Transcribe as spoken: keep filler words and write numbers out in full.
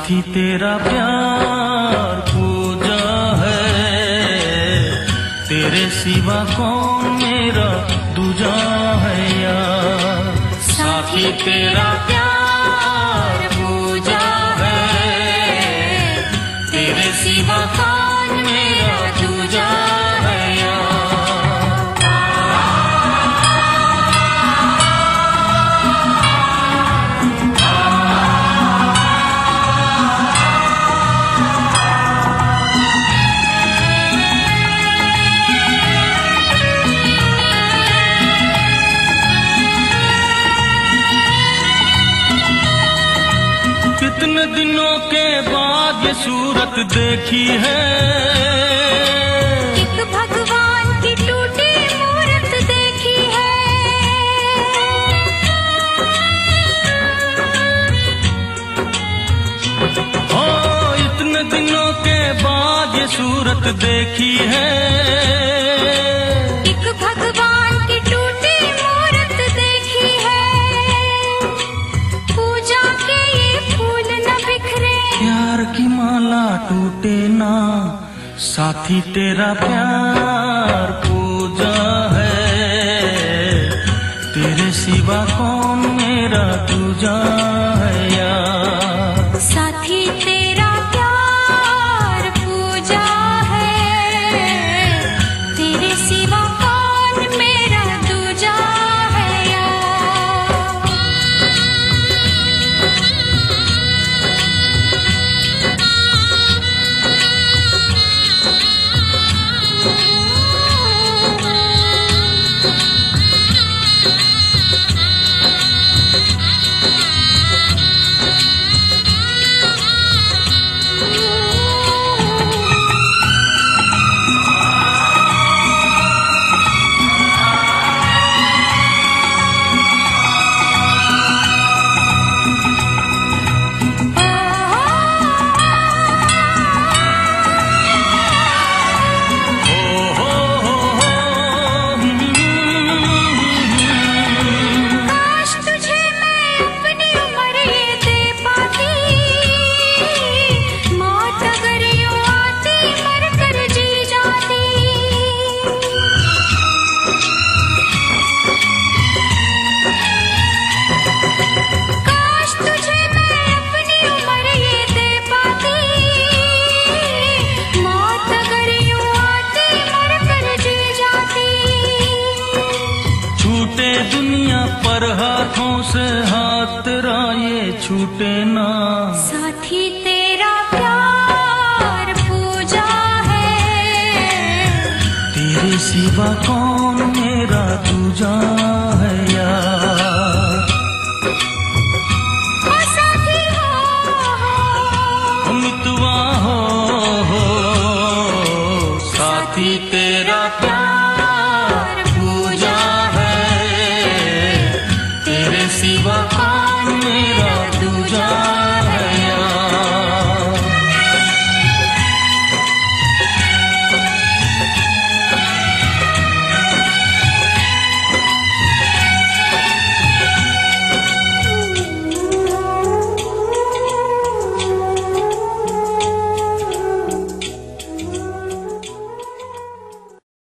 साथी तेरा प्यार पूजा है, तेरे सिवा कौन मेरा दूजा है यार। साथी तेरा प्यार पूजा है, तेरे सिवा कौन मेरा दूजा है यार। कितने दिनों के बाद ये सूरत देखी है, एक भगवान की टूटी मूरत देखी है। ओ इतने दिनों के बाद ये सूरत देखी है, एक भगवान की टूटी मूरत देखी है। पूजा के ये फूल न बिखरे, प्यार की माला टूटे ना। साथी तेरा प्यार पूजा है, तेरे सिवा कौन मेरा दूजा है यार। साथी तेरा प्यार पूजा है, तेरे सिवा कौन मेरा दूजा है यार। दुनिया पर हाथों से हाथ तेरा ये छूटे ना। साथी तेरा प्यार पूजा है, तेरे सिवा कौन मेरा दूजा है यार। ओ साथी हो मितवा हो, हो साथी तेरा प्यार